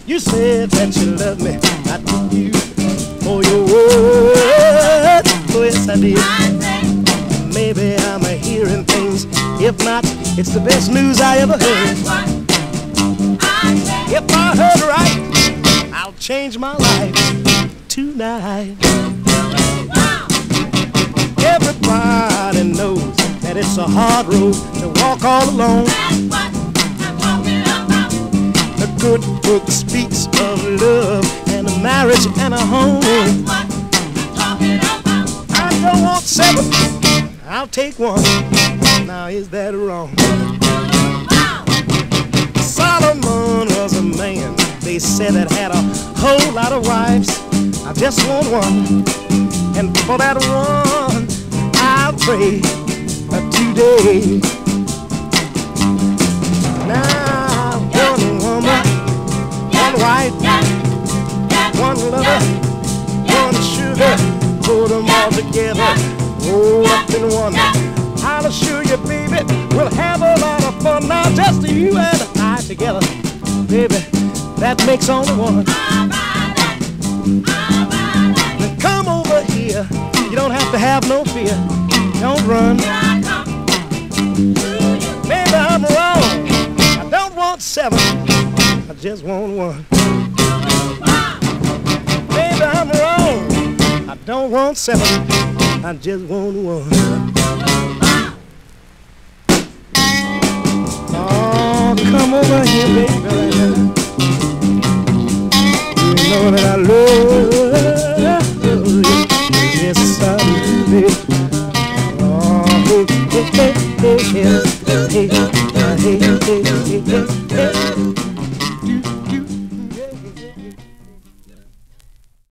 You said that you loved me, I took you for your word. Oh yes I did. Maybe I'm hearing things. If not, it's the best news I ever heard. If I heard right, I'll change my life tonight. Everybody knows that it's a hard road to walk all alone. The good book speaks of love and a marriage and a home. I don't want 7, I'll take 1. Now is that wrong? Solomon was a man, they said, that had a whole lot of wives. I just want 1, and for that 1 I'll pray today. Now 1 woman, 1 wife, 1 lover, 1 sugar, put them all together, roll up in 1. I'll assure you, baby, we'll have a lot of fun. Now just you and I together, baby, that makes only 1. Now come over here, you don't have to have no fear. Don't run. Baby, I'm wrong. I don't want 7, I just want 1. Baby, I'm wrong. I don't want 7, I just want 1. Oh, come over here, baby. You know that I love you. Yes, I do, baby. Oh, hey, hey, hey, hey, hey, hey, hey, hey, hey, hey.